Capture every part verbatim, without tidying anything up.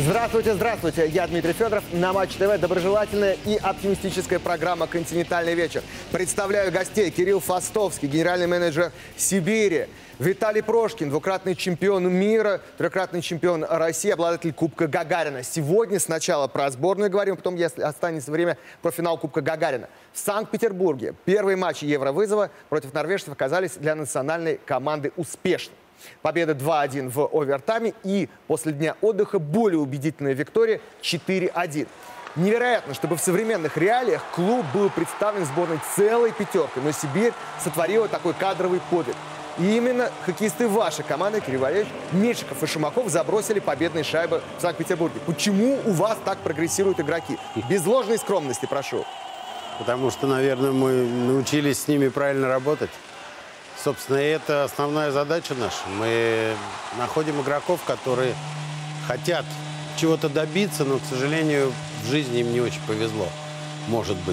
Здравствуйте, здравствуйте. Я Дмитрий Федоров. На Матч ТВ доброжелательная и оптимистическая программа «Континентальный вечер». Представляю гостей. Кирилл Фастовский, генеральный менеджер Сибири. Виталий Прошкин, двукратный чемпион мира, трехкратный чемпион России, обладатель Кубка Гагарина. Сегодня сначала про сборную говорим, потом, если останется время, про финал Кубка Гагарина. В Санкт-Петербурге первые матчи Евровызова против норвежцев оказались для национальной команды успешны. Победа два один в овертайме и после дня отдыха более убедительная виктория четыре один. Невероятно, чтобы в современных реалиях клуб был представлен в сборной целой пятеркой, но Сибирь сотворила такой кадровый подвиг. И именно хоккеисты вашей команды, Кирилл Валерьевич, Меньшиков и Шумаков, забросили победные шайбы в Санкт-Петербурге. Почему у вас так прогрессируют игроки? Без ложной скромности, прошу. Потому что, наверное, мы научились с ними правильно работать. Собственно, это основная задача наша. Мы находим игроков, которые хотят чего-то добиться, но, к сожалению, в жизни им не очень повезло, может быть.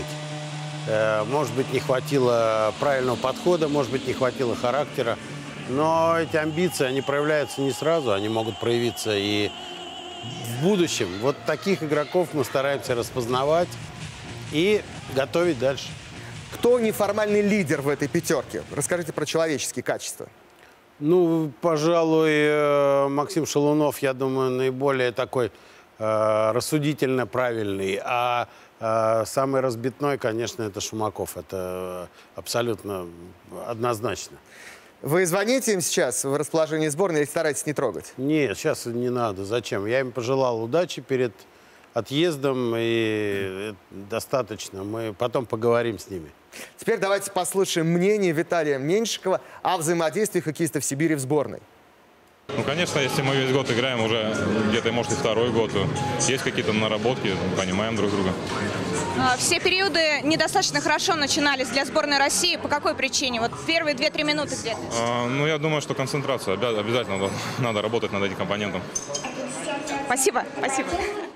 Может быть, не хватило правильного подхода, может быть, не хватило характера. Но эти амбиции, они проявляются не сразу, они могут проявиться и в будущем. Вот таких игроков мы стараемся распознавать и готовить дальше. Кто неформальный лидер в этой пятерке? Расскажите про человеческие качества. Ну, пожалуй, Максим Шалунов, я думаю, наиболее такой э, рассудительно правильный. А э, самый разбитной, конечно, это Шумаков. Это абсолютно однозначно. Вы звоните им сейчас в расположении сборной или стараетесь не трогать? Нет, сейчас не надо. Зачем? Я им пожелал удачи перед отъездом, и достаточно. Мы потом поговорим с ними. Теперь давайте послушаем мнение Виталия Меньшикова о взаимодействии хоккеистов Сибири в сборной. Ну, конечно, если мы весь год играем, уже где-то, может, и второй год, есть какие-то наработки, понимаем друг друга. Все периоды недостаточно хорошо начинались для сборной России. По какой причине? Вот первые две-три минуты где-то. А, ну, я думаю, что концентрация. Обязательно надо, надо работать над этим компонентом. Спасибо, спасибо.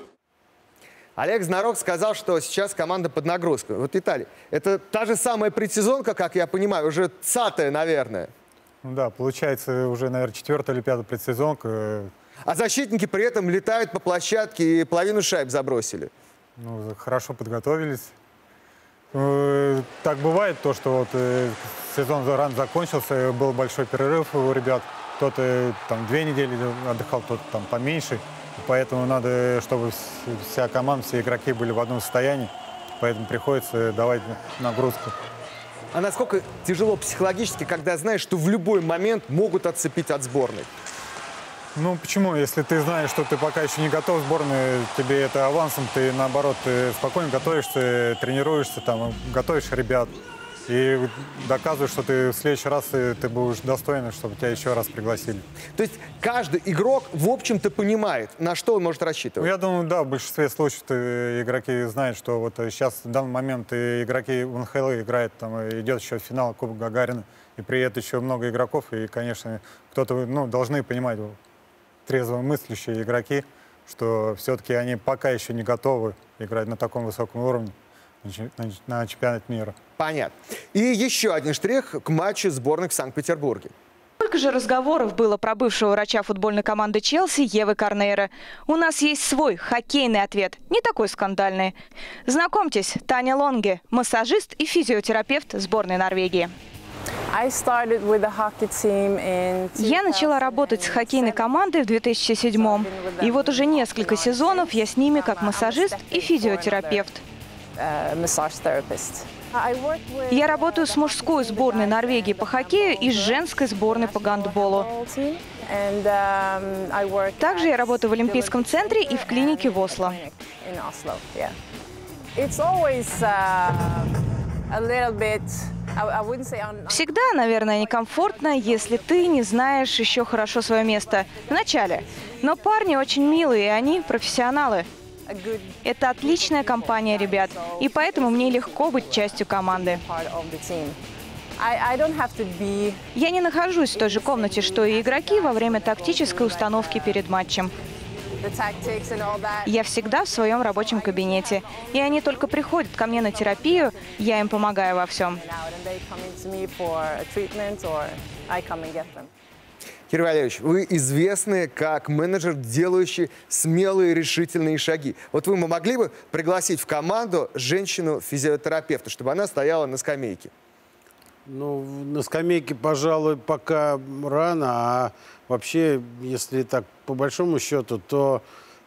Олег Знарок сказал, что сейчас команда под нагрузкой. Вот, Виталий, это та же самая предсезонка, как я понимаю, уже цатая, наверное. Ну да, получается уже, наверное, четвертая или пятая предсезонка. А защитники при этом летают по площадке и половину шайб забросили. Ну, хорошо подготовились. Так бывает то, что вот сезон рано закончился, был большой перерыв у ребят. Кто-то там две недели отдыхал, кто-то там поменьше. Поэтому надо, чтобы вся команда, все игроки были в одном состоянии. Поэтому приходится давать нагрузку. А насколько тяжело психологически, когда знаешь, что в любой момент могут отцепить от сборной? Ну, почему? Если ты знаешь, что ты пока еще не готов к сборной, тебе это авансом, ты, наоборот, ты спокойно готовишься, тренируешься, там, готовишь ребят. И доказываешь, что ты в следующий раз ты, ты будешь достоин, чтобы тебя еще раз пригласили. То есть каждый игрок, в общем-то, понимает, на что он может рассчитывать? Ну, я думаю, да, в большинстве случаев игроки знают, что вот сейчас в данный момент игроки в эн ха эл играют, там идет еще финал Кубка Гагарина, и при этом еще много игроков, и, конечно, кто-то, ну, должны понимать, трезвомыслящие игроки, что все-таки они пока еще не готовы играть на таком высоком уровне, на чемпионат мира. Понятно. И еще один штрих к матчу сборных в Санкт-Петербурге. Сколько же разговоров было про бывшего врача футбольной команды Челси Евы Корнейро. У нас есть свой хоккейный ответ, не такой скандальный. Знакомьтесь, Таня Лонге, массажист и физиотерапевт сборной Норвегии. Я начала работать с хоккейной командой в две тысячи седьмом. И вот уже несколько сезонов я с ними как массажист и физиотерапевт. Я работаю с мужской сборной Норвегии по хоккею и с женской сборной по гандболу. Также я работаю в Олимпийском центре и в клинике в Осло. Всегда, наверное, некомфортно, если ты не знаешь еще хорошо свое место в начале. Но парни очень милые, и они профессионалы. Это отличная компания ребят, и поэтому мне легко быть частью команды. Я не нахожусь в той же комнате, что и игроки во время тактической установки перед матчем. Я всегда в своем рабочем кабинете, и они только приходят ко мне на терапию, я им помогаю во всем. Кирилл Валерьевич, вы известны как менеджер, делающий смелые решительные шаги. Вот вы могли бы пригласить в команду женщину-физиотерапевта, чтобы она стояла на скамейке? Ну, на скамейке, пожалуй, пока рано, а вообще, если так по большому счету, то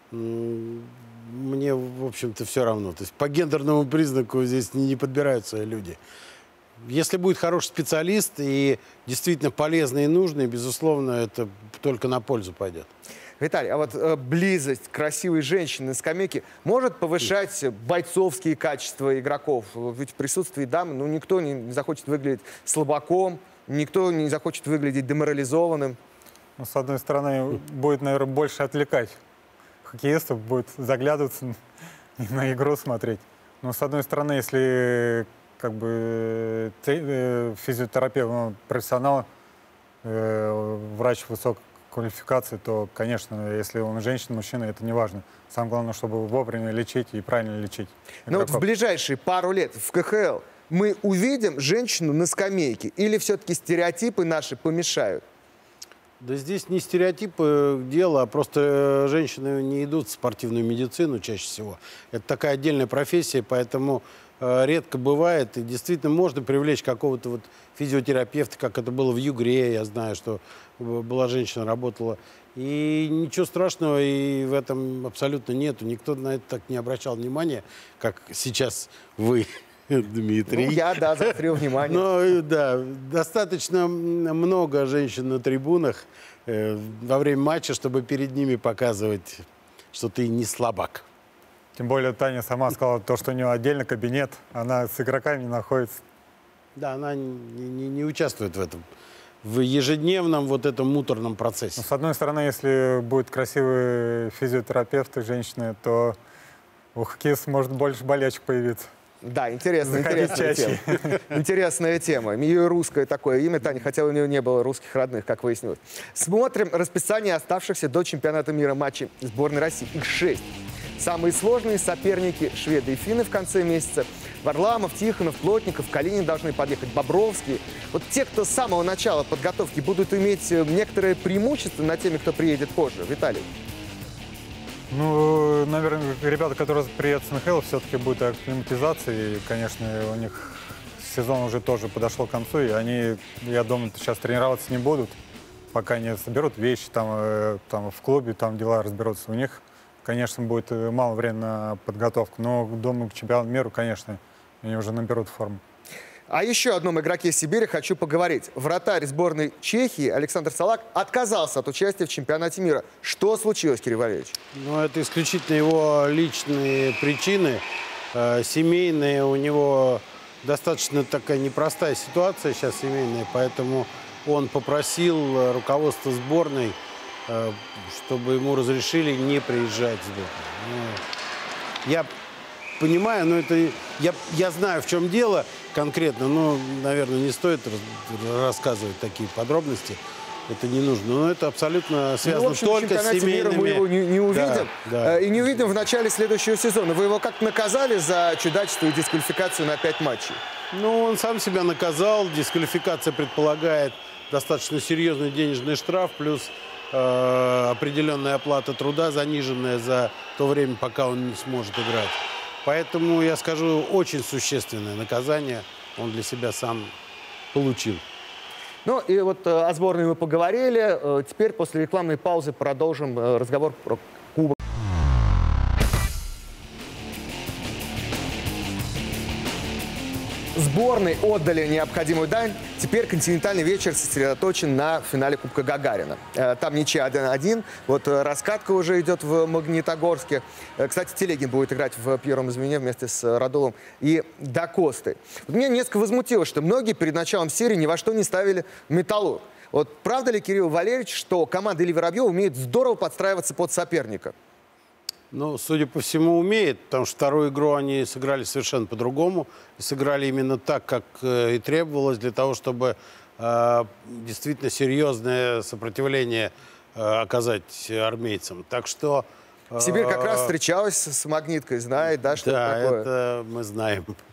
мне, в общем-то, все равно. То есть по гендерному признаку здесь не, не подбираются люди. Если будет хороший специалист и действительно полезный и нужный, безусловно, это только на пользу пойдет. Виталий, а вот э, близость красивой женщины на скамейке может повышать бойцовские качества игроков? Ведь в присутствии дамы ну, никто не захочет выглядеть слабаком, никто не захочет выглядеть деморализованным. Ну, с одной стороны, будет, наверное, больше отвлекать хоккеистов, будет заглядываться на игру смотреть. Но с одной стороны, если как бы физиотерапевт, ну, профессионал, э, врач высокой квалификации, то, конечно, если он женщина, мужчина, это не важно. Самое главное, чтобы вовремя лечить и правильно лечить игроков. Но вот в ближайшие пару лет в ка ха эл мы увидим женщину на скамейке или все-таки стереотипы наши помешают? Да здесь не стереотипы дело, а просто женщины не идут в спортивную медицину чаще всего. Это такая отдельная профессия, поэтому э, редко бывает. И действительно можно привлечь какого-то вот физиотерапевта, как это было в Югре. Я знаю, что была женщина, работала. И ничего страшного и в этом абсолютно нету. Никто на это так не обращал внимания, как сейчас вы, Дмитрий. Ну, я, да, заострил внимание. Но, да, достаточно много женщин на трибунах э, во время матча, чтобы перед ними показывать, что ты не слабак. Тем более Таня сама сказала, то, что у нее отдельный кабинет, она с игроками находится. Да, она не, не, не участвует в этом, в ежедневном вот этом муторном процессе. Но, с одной стороны, если будет красивый физиотерапевт и женщины, то у хоккеиста может больше болячек появиться. Да, интересно, Заходи интересная чаще. тема. Интересная тема. Ее русское такое имя, Таня, хотя у нее не было русских родных, как выяснилось. Смотрим расписание оставшихся до чемпионата мира матчей сборной России. Их шесть. Самые сложные соперники — шведы и финны в конце месяца. Варламов, Тихонов, Плотников, Калинин должны подъехать, Бобровский. Вот те, кто с самого начала подготовки будут иметь некоторое преимущество над теми, кто приедет позже. Виталий. Ну, наверное, ребята, которые приедут с эн ха эл, все-таки будет акклиматизация. И, конечно, у них сезон уже тоже подошел к концу. И они, я думаю, сейчас тренироваться не будут, пока не соберут вещи там, э, там в клубе, там дела разберутся. У них, конечно, будет мало времени на подготовку. Но, думаю, к чемпионату мира, конечно, они уже наберут форму. О еще одном игроке Сибири хочу поговорить. Вратарь сборной Чехии Александр Салак отказался от участия в чемпионате мира. Что случилось, Кирилл Валерьевич? Ну, это исключительно его личные причины, э, семейные. У него достаточно такая непростая ситуация сейчас семейная, поэтому он попросил руководство сборной, э, чтобы ему разрешили не приезжать в сборную. Ну, я понимаю, но это я, я знаю, в чем дело конкретно, но, наверное, не стоит рассказывать такие подробности. Это не нужно. Но это абсолютно связано ну, в общем, только с семейными... мы его не, не увидим. Да, да. И не увидим в начале следующего сезона. Вы его как-то наказали за чудачество и дисквалификацию на пять матчей? Ну, он сам себя наказал. Дисквалификация предполагает достаточно серьезный денежный штраф, плюс э, определенная оплата труда, заниженная за то время, пока он не сможет играть. Поэтому, я скажу, очень существенное наказание он для себя сам получил. Ну и вот э, о сборной мы поговорили. Э, теперь после рекламной паузы продолжим э, разговор про Кубок. Сборной отдали необходимую дань. Теперь континентальный вечер сосредоточен на финале Кубка Гагарина. Там ничья один-один. Вот раскатка уже идет в Магнитогорске. Кстати, Телегин будет играть в первом звене вместе с Радулом и Дакостой. Меня несколько возмутило, что многие перед началом серии ни во что не ставили Металлург. Вот правда ли, Кирилл Валерьевич, что команда Ильи Воробьева умеет здорово подстраиваться под соперника? Ну, судя по всему, умеет, потому что вторую игру они сыграли совершенно по-другому. Сыграли именно так, как э, и требовалось, для того, чтобы э, действительно серьезное сопротивление э, оказать армейцам. Так что... Э, Сибирь как раз встречалась с Магниткой, знает, да, что да, это такое? это мы знаем.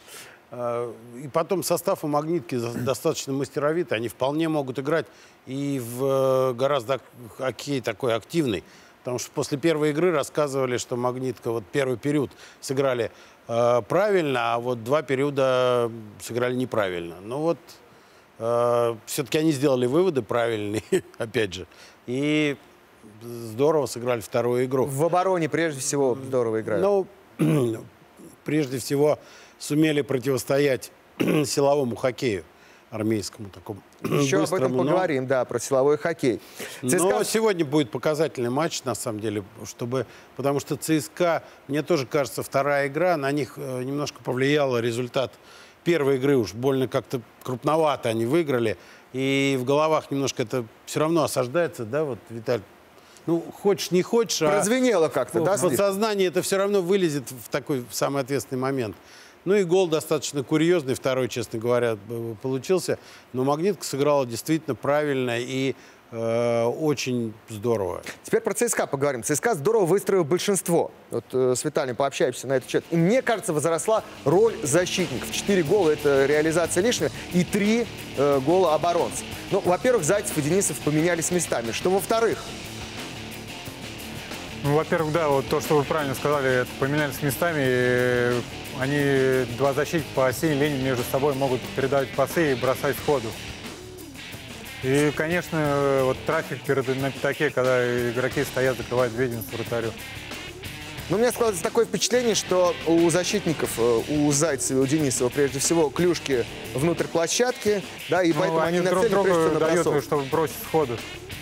И потом состав у «Магнитки» достаточно мастеровитый. Они вполне могут играть и в гораздо хоккей такой активный. Потому что после первой игры рассказывали, что «Магнитка» вот первый период сыграли э, правильно, а вот два периода сыграли неправильно. Ну вот э, все-таки они сделали выводы правильные, опять же. И здорово сыграли вторую игру. В обороне прежде всего здорово играют. Ну, прежде всего сумели противостоять силовому хоккею армейскому такому. Еще об этом поговорим, но... да, про силовой хоккей. ЦСКА... Но сегодня будет показательный матч, на самом деле, чтобы, потому что ЦСКА, мне тоже кажется, вторая игра, на них немножко повлиял результат первой игры, уж больно как-то крупновато они выиграли, и в головах немножко это все равно осаждается, да, вот, Виталий? Ну, хочешь, не хочешь, прозвенело а как-то, да, в подсознании это все равно вылезет в такой в самый ответственный момент. Ну и гол достаточно курьезный, второй, честно говоря, получился. Но «Магнитка» сыграла действительно правильно и э, очень здорово. Теперь про ЦСКА поговорим. ЦСКА здорово выстроил большинство. Вот э, с Виталием пообщаемся на этот счет. И мне кажется, возросла роль защитников. Четыре гола – это реализация лишняя, и три э, гола оборонцев. Ну, во-первых, Зайцев и Денисов поменялись местами. Что во-вторых? Ну, во-первых, да, вот то, что вы правильно сказали, это поменялись местами. И они, два защитника по оси линии между собой могут передавать пасы и бросать сходу. И, конечно, вот трафик перед, на пятаке, когда игроки стоят, закрывают веденство вратарю. Ну, у меня складывается такое впечатление, что у защитников, у Зайцева и у Денисова, прежде всего, клюшки внутрь площадки, да, и ну, поэтому они, они нацелены друг прежде всего другу на дают, бросок. чтобы бросить сходу.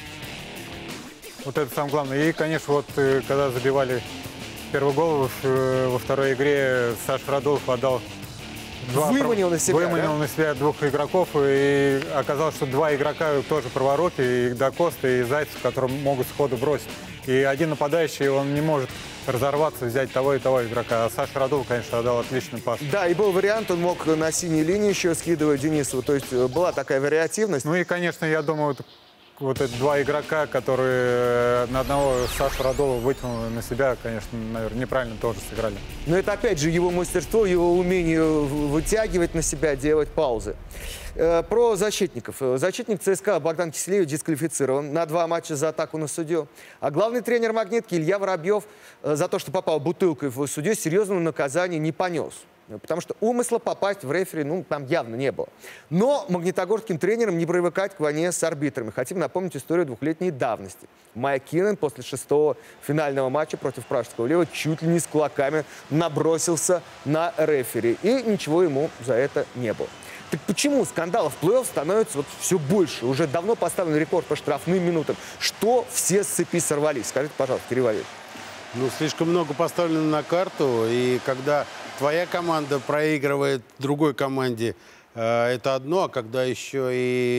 Вот это самое главное. И, конечно, вот когда забивали первый гол во второй игре, Саша Радулов отдал два, выманил на себя, выманил да? на себя двух игроков, и оказалось, что два игрока тоже правороки, и Дакоста, и Зайцев, которые могут сходу бросить. И один нападающий, он не может разорваться, взять того и того игрока. А Саша Радулов, конечно, отдал отличный пас. Да, и был вариант, он мог на синей линии еще скидывать Денисову. То есть была такая вариативность. Ну и, конечно, я думаю, вот эти два игрока, которые на одного Сашу Радулова вытянули на себя, конечно, наверное, неправильно тоже сыграли. Но это, опять же, его мастерство, его умение вытягивать на себя, делать паузы. Про защитников. Защитник ЦСКА Богдан Киселевич дисквалифицирован на два матча за атаку на судью. А главный тренер «Магнитки» Илья Воробьев за то, что попал бутылкой в судью, серьезного наказания не понес. Потому что умысла попасть в рефери, ну, там явно не было. Но магнитогорским тренерам не привыкать к войне с арбитрами. Хотим напомнить историю двухлетней давности. Майк Киннен после шестого финального матча против Пражского Лева чуть ли не с кулаками набросился на рефери. И ничего ему за это не было. Так почему скандалов в плей-офф становится вот все больше? Уже давно поставлен рекорд по штрафным минутам. Что все с цепи сорвались? Скажите, пожалуйста, Кирилл Валерьевич. Ну, слишком много поставлено на карту, и когда твоя команда проигрывает другой команде, э, это одно, а когда еще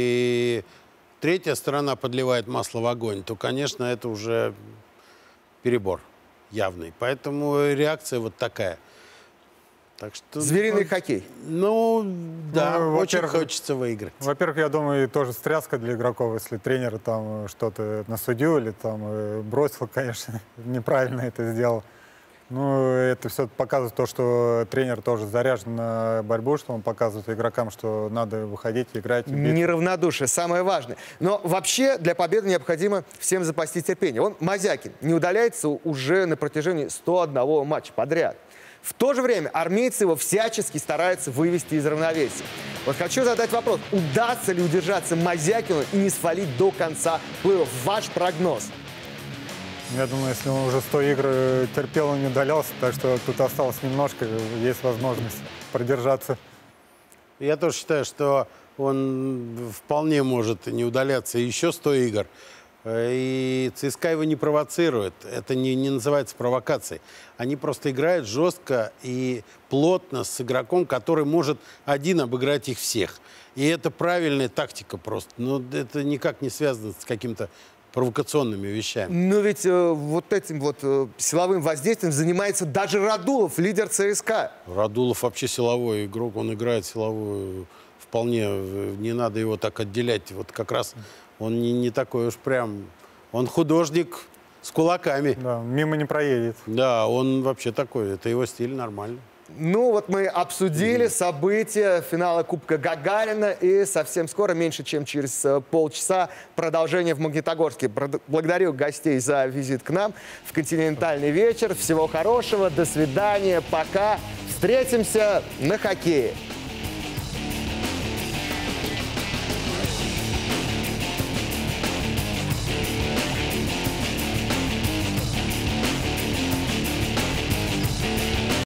и третья сторона подливает масло в огонь, то, конечно, это уже перебор явный. Поэтому реакция вот такая. Так что, Звериный ну, хоккей. Ну, да, ну, очень хочется выиграть. Во-первых, я думаю, тоже стряска для игроков, если тренер там что-то на судью или там бросил, конечно, неправильно это сделал. Ну, это все показывает то, что тренер тоже заряжен на борьбу, что он показывает игрокам, что надо выходить, играть. Бить. Неравнодушие, самое важное. Но вообще для победы необходимо всем запастись терпением. Он, Мазякин, не удаляется уже на протяжении ста одного матча подряд. В то же время армейцы его всячески стараются вывести из равновесия. Вот хочу задать вопрос. Удастся ли удержаться Мазякину и не свалить до конца плей-офф? Ваш прогноз? Я думаю, если он уже сто игр терпел, он не удалялся, так что тут осталось немножко, есть возможность продержаться. Я тоже считаю, что он вполне может не удаляться еще сто игр. И ЦСКА его не провоцирует. Это не, не называется провокацией. Они просто играют жестко и плотно с игроком, который может один обыграть их всех. И это правильная тактика просто. Но это никак не связано с каким-то провокационными вещами. Но ведь э, вот этим вот э, силовым воздействием занимается даже Радулов, лидер ЦСКА. Радулов вообще силовой игрок, он играет силовую вполне. Не надо его так отделять. Вот как раз он не, не такой уж прям... Он художник с кулаками. Да, мимо не проедет. Да, он вообще такой. Это его стиль, нормально. Ну вот мы обсудили события финала Кубка Гагарина, и совсем скоро, меньше чем через э, полчаса, продолжение в Магнитогорске. Прод- Благодарю гостей за визит к нам в «Континентальный вечер». Всего хорошего, до свидания, пока. Встретимся на хоккее.